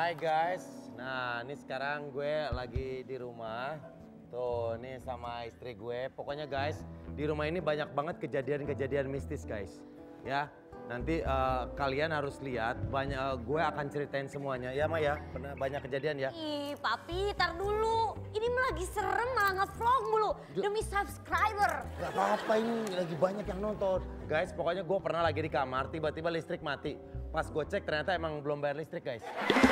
Hai guys, nah ini sekarang gue lagi di rumah. Tuh, nih sama istri gue. Pokoknya guys, di rumah ini banyak banget kejadian-kejadian mistis guys. Ya, nanti kalian harus lihat, gue akan ceritain semuanya. Ya Maya, pernah banyak kejadian ya? Ih papi, tar dulu. Ini lagi serem malah nge-vlog mulu. Demi subscriber. Gak apa-apa, ini lagi banyak yang nonton. Guys, pokoknya gue pernah lagi di kamar, tiba-tiba listrik mati. Pas gue cek ternyata emang belum bayar listrik guys.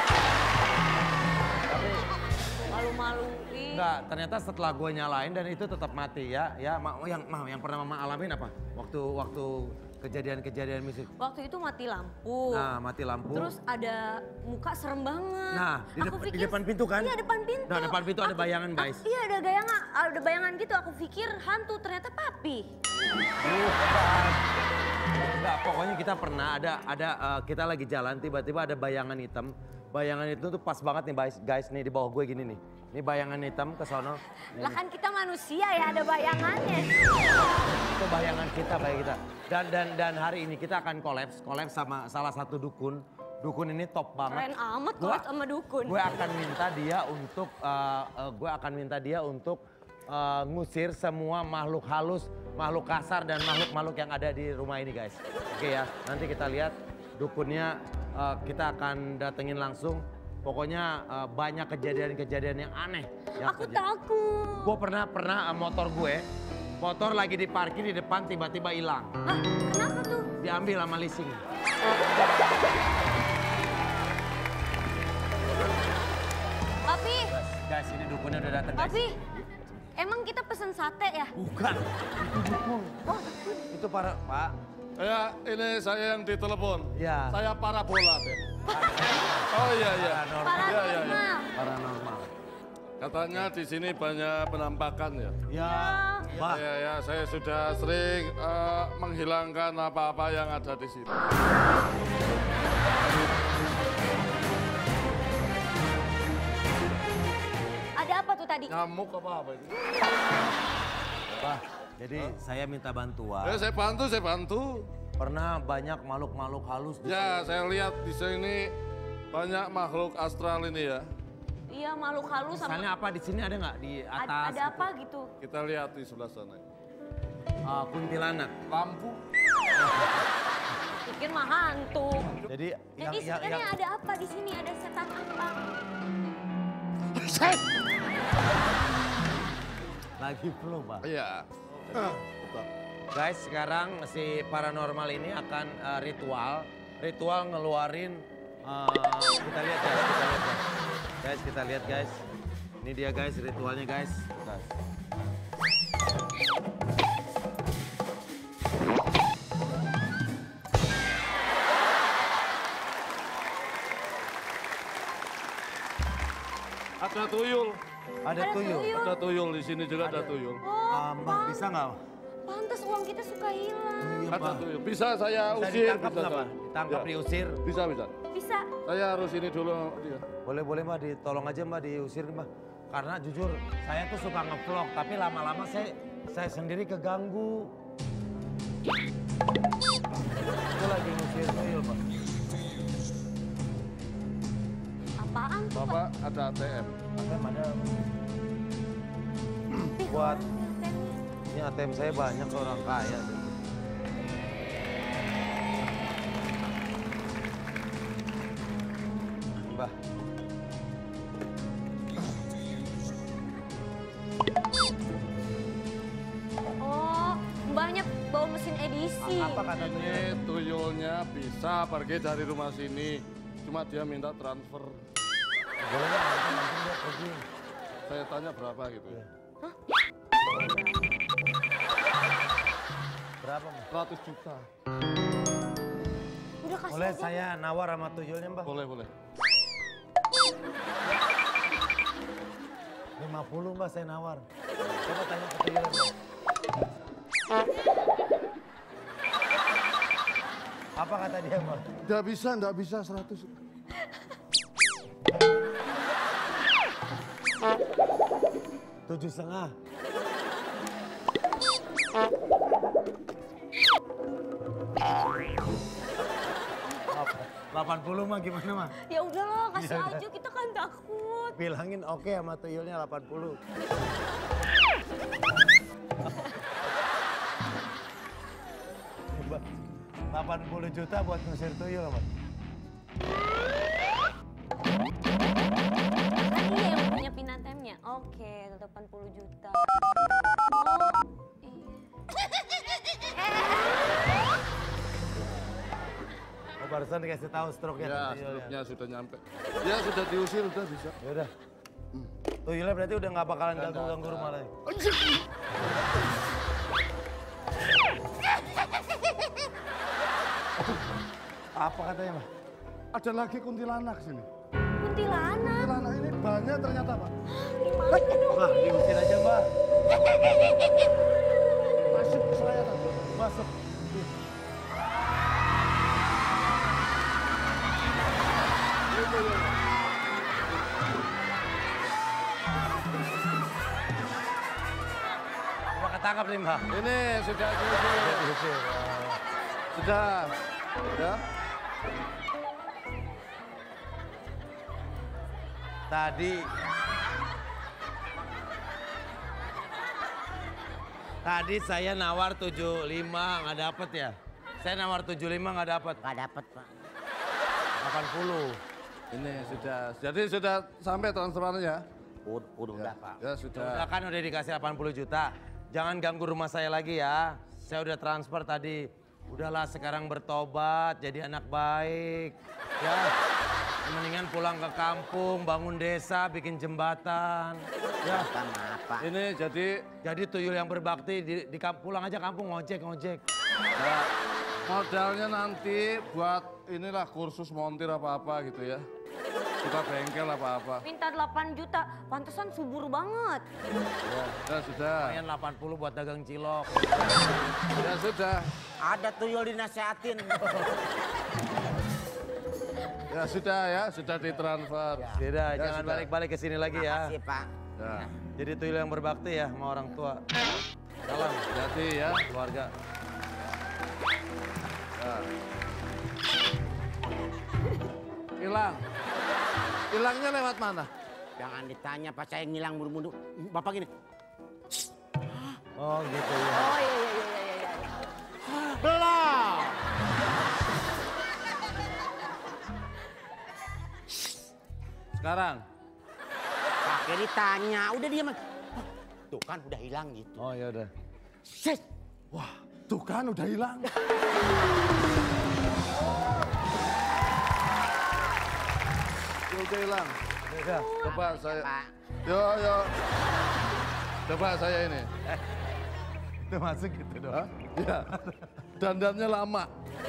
Tapi malu-maluin. enggak, ternyata setelah gue nyalain dan itu tetap mati ya. Ya, yang pernah Mama alamin apa? Waktu kejadian-kejadian mistis. Waktu itu mati lampu. Nah, mati lampu. Terus ada muka serem banget. Nah, di depan pintu kan? Iya, depan pintu. Nah, depan pintu ada bayangan, guys. Iya, ada bayangan gitu. Aku pikir hantu, ternyata papi. Enggak, pokoknya kita pernah kita lagi jalan tiba-tiba ada bayangan hitam. Bayangan itu tuh pas banget nih guys nih di bawah gue gini nih. Ini bayangan hitam ke sono. Lah kan kita manusia ya, ada bayangannya. Itu bayangan kita. Dan hari ini kita akan collab sama salah satu dukun. Dukun ini top banget. Keren amat collab sama dukun. Gue akan minta dia untuk ngusir semua makhluk halus, makhluk kasar dan makhluk-makhluk yang ada di rumah ini guys. Oke ya, nanti kita lihat dukunnya kita akan datengin langsung. Pokoknya banyak kejadian-kejadian yang aneh. Aku takut. Gue pernah motor lagi diparkir di depan tiba-tiba hilang. Hah? Kenapa tuh? Diambil sama leasing. Papi. Guys, ini dukunnya udah datang guys. Papi, emang kita pesen sate ya? Bukan, itu dukun. Oh, itu Pak. Ya, ini saya yang ditelepon. Ya. Saya parabola, deh. Oh iya. paranormal. Paranormal. Katanya di sini banyak penampakan ya. Ya, Pak. Ya, saya sudah sering menghilangkan apa-apa yang ada di sini. Ada apa tuh tadi? Nyamuk apa itu? Pak, jadi saya minta bantuan. Ya, saya bantu. Pernah banyak makhluk-makhluk halus di Ya, saya lihat di sini banyak makhluk astral ini ya. Iya, makhluk halus sama... Misalnya apa di sini ada nggak di atas? Ada apa gitu? Kita lihat di sebelah sana. Kuntilanak. Lampu. Pikir mah hantu. Jadi Jadi sebenarnya ada apa di sini? Ada setan apa? lagi flu, Pak. Iya. Guys, sekarang si paranormal ini akan ritual ngeluarin kita lihat ya. Guys, kita lihat guys. Ini dia guys ritualnya guys. Bentar. Ada tuyul. Ada tuyul. Ada tuyul di sini juga ada tuyul. Oh, Mbak bisa nggak? pantes uang kita suka hilang. Iya, Ada Mbak. tuyul. Bisa saya Bisa usir. ditangkap nggak, Pak? Ditangkap, Ya. diusir. Bisa. Bisa. Saya harus ini dulu dia. Boleh Mbak, tolong aja Mbak diusir Mbak. Karena jujur saya tuh suka ngevlog, tapi lama-lama saya sendiri keganggu. Itu lagi ngusir tuyul Pak. Apaan tuh, Pak? Bapak ada ATM. Ada. Buat ini ATM saya banyak orang kaya. Mbah. Oh, mbaknya bawa mesin edisi. Apa kata Ini tuyulnya bisa pergi dari rumah sini. Cuma dia minta transfer. Boleh nggak? Nanti dia pergi. Saya tanya berapa gitu ya. Berapa Mbak? 100 juta. Udah kasih Boleh aja. saya nawar sama tuyulnya Mbak? Boleh. 50 Mbak saya nawar. Coba tanya ke tuyulnya Mbak. Apa kata dia Mbak? Nggak bisa 100. 7,5. Apa? 80 mah gimana mah? Ya udahlah, kasih aja, kita kan takut. Bilangin oke sama tuyulnya 80. Mbak, 80 juta buat ngusir tuyul, Mbak. Kan dia yang punya pinatemnya. Oke, 80 juta. Oh, Oh, barusan dikasih tahu stroke-nya. Ya, struknya sudah nyampe. Ya sudah diusir, udah bisa. Ya udah. Tuyulnya berarti udah nggak bakalan ganggu-ganggu rumah lagi. Apa katanya, Mbak? Ada lagi kuntilanak sini. kuntilanak. Kuntilanak ini banyak ternyata, Pak. Gimana dong? Mbak, diusir aja, Mbak. Masuk ke saya, Tante. Masuk. Mbak ketangkap nih, Mbak. Ini sudah diusir. Diusir. Sudah. Ya. Tadi saya nawar 75 nggak dapet ya. Saya nawar 75 nggak dapet. Gak dapet, Pak. 80. Ini sudah. Jadi sudah sampai transferannya. Udah, Pak. Ya sudah. Udah kan udah dikasih 80 juta. Jangan ganggu rumah saya lagi ya. Saya udah transfer tadi. Udahlah sekarang bertobat jadi anak baik. Ya. Mendingan pulang ke kampung, bangun desa, bikin jembatan. Ya. Pak, maaf, Pak. Ini Jadi tuyul yang berbakti pulang aja kampung ngojek. ya, modalnya nanti buat inilah kursus montir apa-apa gitu ya. Kita bengkel apa-apa. Minta 8 juta, pantesan subur banget. Ya sudah. Lumayan 80 buat dagang cilok. Ya sudah. Ada tuyul dinasehatin. Ya sudah ya, sudah ditransfer. Tidak, Ya, jangan sudah. balik-balik ke sini lagi ya. Makasih, Pak. Ya. Jadi tuyul yang berbakti ya sama orang tua. Salam Jadi ya. keluarga. Ya. Hilang. Hilangnya lewat mana? Jangan ditanya, Pak. Saya ngilang buru-buru. Bapak gini. Oh gitu ya. Oh iya. Belum. Sekarang. Pakai ditanya. Udah diam. Tuh kan udah hilang gitu. Oh ya udah. Ses. Wah, tuh kan udah hilang. Udah hilang. Udah. Coba saya. Pak. Yo. Coba saya ini. Itu masuk gitu dong. Hah? Ya. Dandannya lama.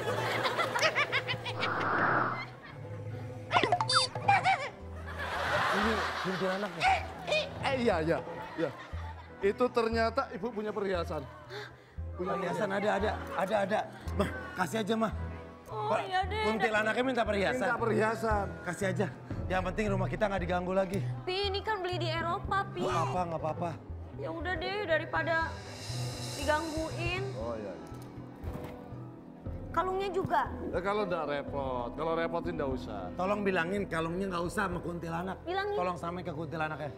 Ini kuntilanaknya. Iya. Itu ternyata ibu punya perhiasan. Perhiasan ada. Mah, kasih aja mah. Oh iya deh. Kuntilanaknya minta perhiasan. Minta perhiasan. Kasih aja. Yang penting rumah kita nggak diganggu lagi. Pi, ini kan beli di Eropa, Pi. Nggak apa-apa. Ya udah deh, daripada digangguin. Oh iya. Kalungnya juga. Ya, kalau enggak repot. Kalau repotin enggak usah. Tolong bilangin kalungnya nggak usah sama kuntilanak. Bilangin. Tolong samain ke kuntilanaknya.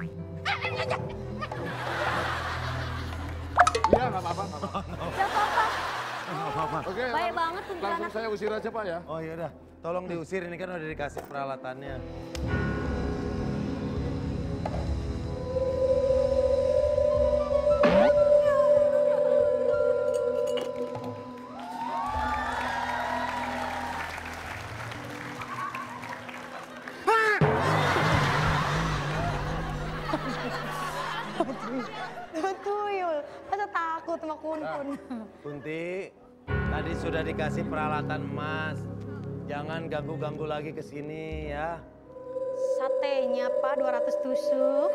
Iya, enggak apa-apa. Gak apa-apa. Nggak apa-apa. Oke. Baik banget Langsung kuntilanak. saya usir aja, Pak ya. Oh ya udah. Tolong diusir ini kan udah dikasih peralatannya. Tuyul, masa takut sama kunkun? Kunti, tadi sudah dikasih peralatan emas. Jangan ganggu-ganggu lagi ke sini ya. Satenya Pak 200 tusuk.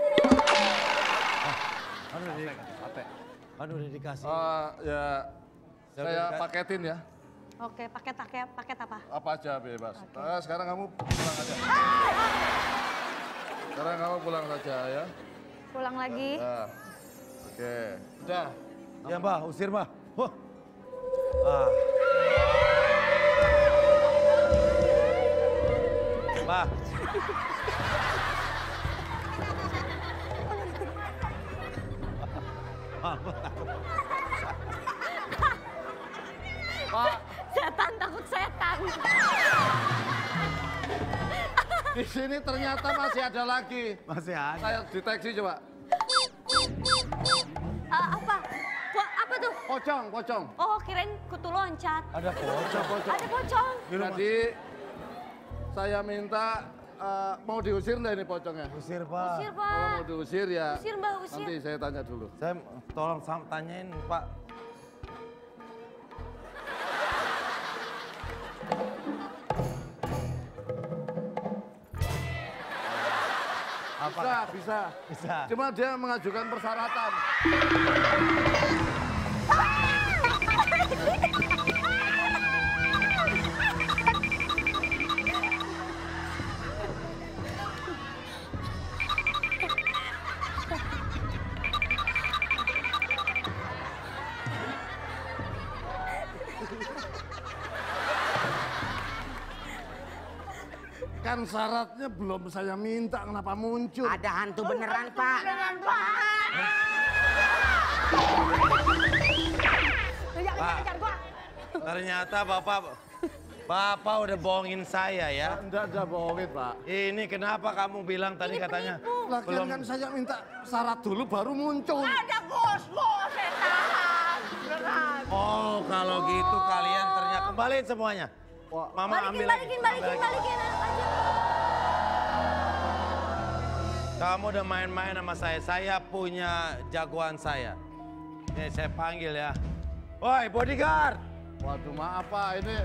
Kan udah dikasih. Ya, Saya saya udah- paketin ya. Oke, paket apa? Apa aja bebas. Nah, sekarang kamu pulang aja. Sekarang kamu pulang saja ya. Pulang lagi. Nah, oke. Udah. Ya Mbah, usir Mbah. Wah. Ah. Lah. Pak, Setan takut setan. di sini ternyata masih ada lagi. Masih ada. Saya deteksi coba. Apa? Apa tuh? Pocong, pocong. Oh, kirain kutu loncat. Ada pocong. Ada pocong. Jadi saya minta mau diusir nggak ini pocongnya? Usir, Pak. Usir, Kalau Pak. mau diusir ya Usir, Mbak, usir. nanti saya tanya dulu. Saya tolong tanyain, Pak. Bisa, bisa. Bisa. Cuma dia mengajukan persyaratan. Kan syaratnya belum saya minta, kenapa muncul? Ada hantu beneran, Pak. Beneran, Pak. Jangan kejar gua. Ternyata Bapak udah bohongin saya ya. Enggak bohongin, Pak. Ini kenapa kamu bilang tadi Ini katanya penipu. Lagian kan saya minta syarat dulu baru muncul. Ada bos, setan. Beneran. Oh, kalau gitu kalian ternyata kembaliin semuanya. Wah, Mama ambil Balikin aja. Kamu udah main-main sama saya. Saya punya jagoan saya. Nih saya panggil ya. Woi, bodyguard. waduh maaf Pak, ini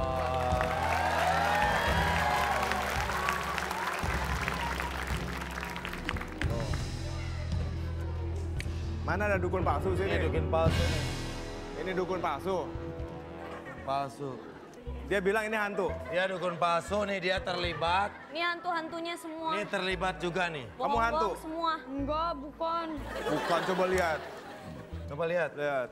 Mana ada dukun palsu Ini sini? dukun palsu nih. Ini dukun palsu. Palsu. Dia bilang ini hantu. Dia dukun palsu nih, dia terlibat. Ini hantu-hantunya semua. Ini terlibat juga nih. Kamu hantu? Bohong-bohong semua. Enggak, bukan. Bukan, coba lihat. Coba lihat. Lihat.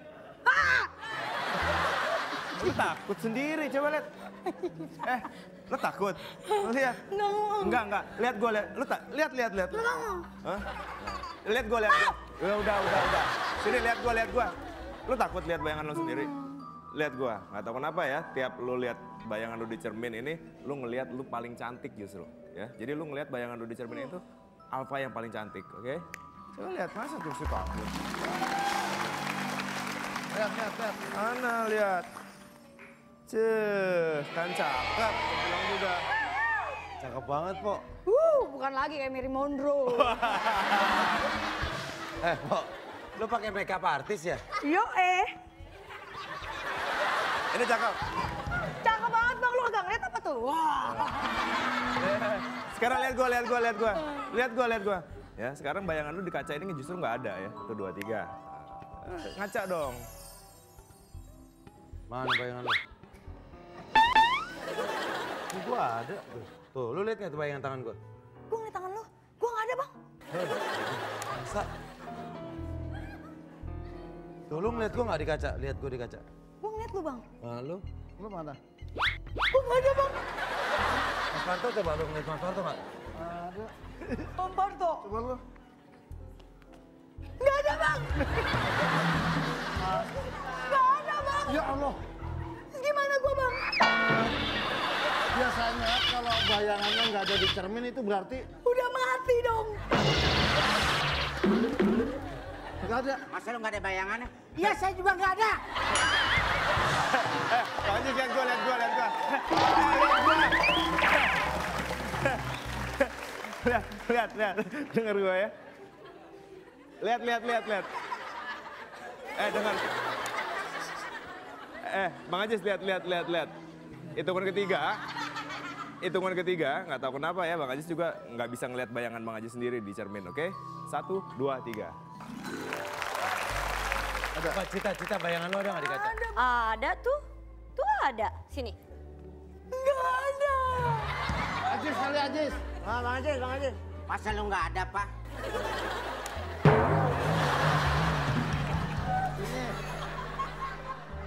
Lu takut sendiri, coba lihat. Lu takut? Lu lihat. Enggak. Lihat gua lihat. Lu lihat. Hah? Lihat gua lihat. Udah. Sini lihat gua. Lu takut lihat bayangan lu sendiri? Lihat gua. Nggak tahu kenapa ya, tiap lu lihat bayangan lu di cermin ini, lu ngelihat lu paling cantik justru, ya. Jadi lu ngelihat bayangan lu di cermin itu Alfa yang paling cantik, oke? Coba lihat, masa tuh si takut? lihat. Mana lihat? Kan cakep, gua bilang juga. Cakep banget, Po. Bukan lagi kayak Mary Monroe. Po, lu pakai makeup artis ya? Yo Ini cakep. cakep banget bang, lu agak ngeliat apa tuh? Wah. Sekarang lihat gua. Lihat gua. Ya, sekarang bayangan lu di kaca ini justru nggak ada ya. Tuh 2, 3. Ngaca dong. Mana bayangan lu? Ini gua ada. Tuh, lu lihat nggak tuh bayangan tangan gua? Gue ngeliat tangan lu, gue gak ada bang. Masa? Tuh, lu ngeliat gua nggak di kaca? Lihat gua di kaca. Gue ngeliat lu bang. Nah, lu? Lu mana? Gue gak ada bang. Mas Parto coba lu ngeliat Mas Parto nggak? Ada. Bang Parto. Coba lu. Gak ada bang. Gak ada bang. Ya Allah, Gimana gue bang? biasanya kalau bayangannya nggak ada di cermin itu berarti Udah mati dong. nggak ada. Masa lu nggak ada bayangannya? Iya, saya juga nggak ada. Pokoknya lihat gua. Lihat. Dengar gua ya. Lihat. Dengar. Bang Ajis lihat. Hitungan ketiga, nggak tahu kenapa ya Bang Ajis juga nggak bisa ngelihat bayangan Bang Ajis sendiri di cermin, oke? 1, 2, 3. Apa cita-cita bayangan lu ada nggak di kaca? Ada tuh. Tuh ada. Sini. Gak ada. Ajis kali Ajis. Bang Ajis. Masa lu nggak ada, Pak?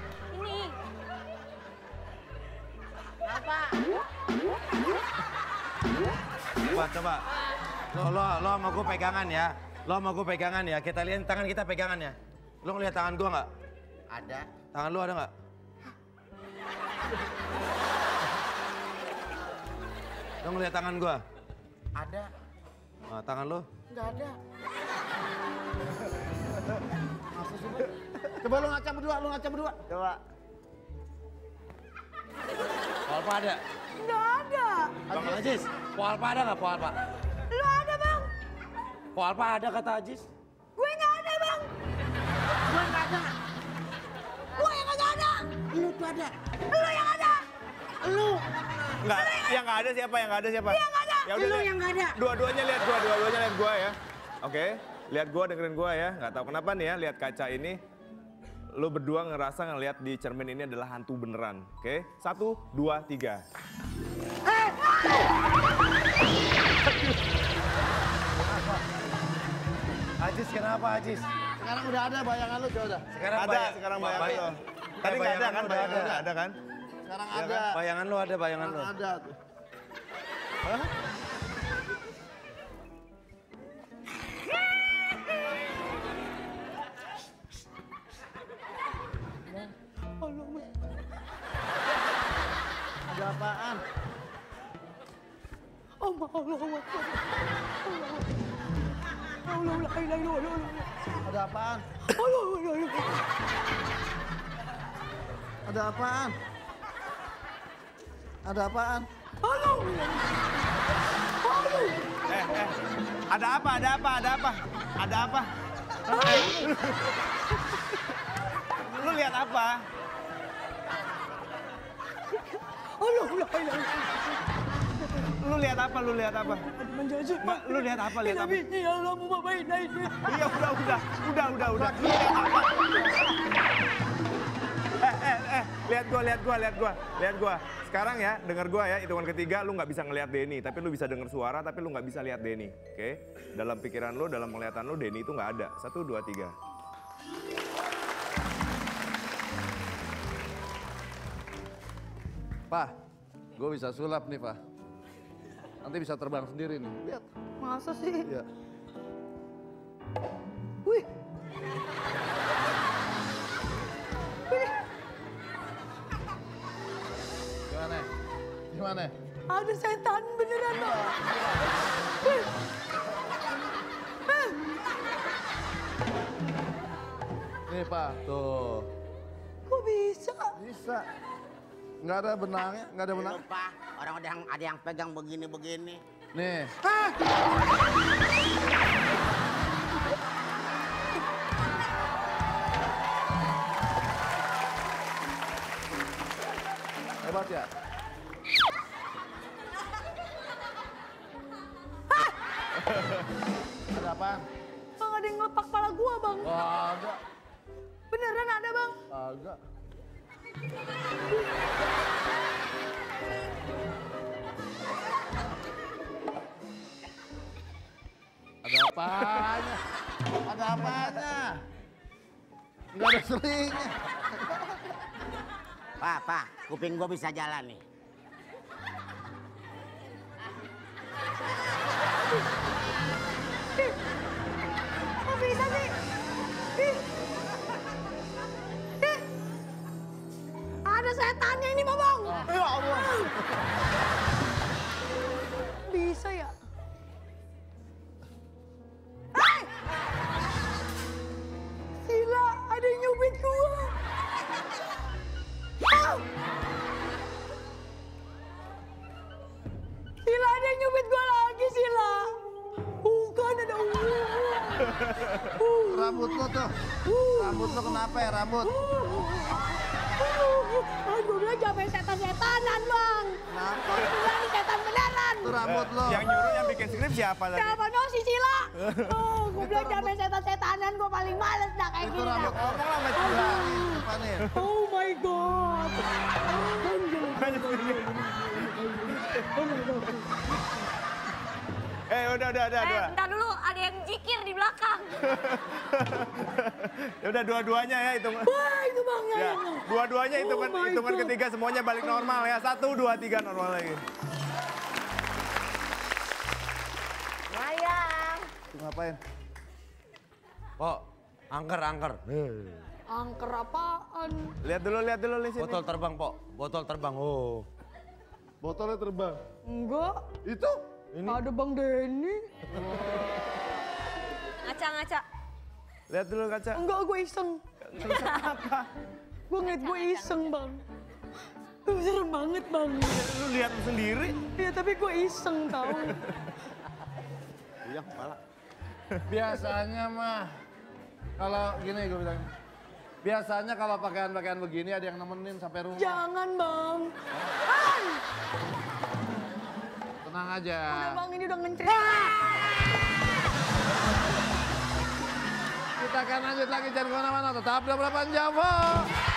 Ini. Apa? Coba. Lo sama gue pegangan ya. Lo sama gue pegangan ya. Kita lihat tangan kita pegangan ya. Lo ngeliat tangan gue nggak? Ada. Tangan lo ada nggak? Lo ngeliat tangan gue? Ada. Nah, tangan lo? Nggak ada. Coba lu ngaca berdua, Coba. Polpa ada? Nggak ada. Bang Ajis, Polpa ada nggak Polpa? Lu ada bang. Polpa ada kata Ajis? Gue nggak ada bang. Gue nggak ada. Gue yang nggak ada. Lu tuh ada. Lu yang ada. Lu. Enggak, yang nggak ada siapa? Yang nggak ada siapa? Yang nggak ada. Ya udah, Lu lihat. yang nggak ada. Dua-duanya lihat gua ya. Oke, lihat gua, dengerin gua ya. Nggak tahu kenapa nih ya, lihat kaca ini. Lu berdua ngerasa ngelihat di cermin ini adalah hantu beneran. Oke, 1, 2, 3. Ajis kenapa Ajis? Sekarang udah ada bayangan lu, coba dah. Sekarang Ada, sekarang bayangan lo. Tadi nggak ada kan? udah Bayangan nggak ada kan? Sekarang Ya ada. Bayangan lo ada bayangan lo. Ada tuh. Ada apaan? Allah Allah. Ada apaan? Ada apaan? Ada apaan? Ada apa? Ada apa? Lu lihat apa? Lu lihat apa? Nggak, lu lihat apa? Iya, udah. Lu lihat apa? Lihat gua. Sekarang ya, denger gua ya, hitungan ketiga lu nggak bisa ngelihat Denny, tapi lu bisa denger suara, tapi lu nggak bisa lihat Denny. Oke? Dalam pikiran lu, dalam penglihatan lu, Denny itu nggak ada. 1, 2, 3. Pak, gue bisa sulap nih, Pak. Nanti bisa terbang sendiri nih. Lihat. Masa sih? Iya. Wih. Gimana? Ada setan beneran bang. Nih, Pak. Tuh. Kok bisa? Bisa. Nggak ada benangnya, nggak ada benang. Lupa, orang ada yang pegang begini-begini. Nih. Hebat ya? Ada apaan? Bang ada yang ngelepak kepala gua bang. Ada. Beneran ada bang. Agak. Ada apanya? Ada apanya? Nggak ada seringnya. Pak, kuping gua bisa jalan nih. Kok bisa sih? Ih. Ih. Ada setannya ini mah bang. Ya Allah. Bisa ya? Hai! Sila, ada yang nyubit gua. Au! Sila, ada yang nyubit gua lagi, Sila. Bukan, ada Rambut lo tuh. Rambut lo kenapa ya rambut? Gue bilang jangan main setan-setanan, Bang. Kenapa? Gue bilang ini setan beneran. Itu rambut lo. Yang nyuruh yang bikin skrip siapa tadi? Siapa no si Sila? Gue bilang jangan main setan-setanan, gue paling males dah kayak Itu gini. rambut dah. ngomong sama Cila. Apa nih? Oh my God. Udah. Bentar dulu, ada yang jikir di belakang. Ya udah dua-duanya ya hitung. Wah itu Bang ya. Ya, dua-duanya hitungan Oh my hitungan God. ketiga semuanya balik normal ya. 1, 2, 3 normal lagi. Ngapain? Po, angker. Angker apaan? Lihat dulu di sini. Botol terbang, Po. Botol terbang. Oh. Botolnya terbang. Enggak, Itu? ada Bang Denny. Ngaca. Lihat dulu kaca. Enggak, gue iseng. Gue ngeliat gue iseng, Bang. Serem banget, Bang. Lu lihat sendiri. Iya, tapi gue iseng tau. Iya, kepala. Biasanya mah, kalau gini gue bilang. Biasanya kalau pakaian-pakaian begini ada yang nemenin sampai rumah. Jangan, Bang. Tenang aja. Udah, Bang, ini udah ngencet. Kita akan lanjut lagi, jangan kemana-mana. Tetap 28 jam, Po.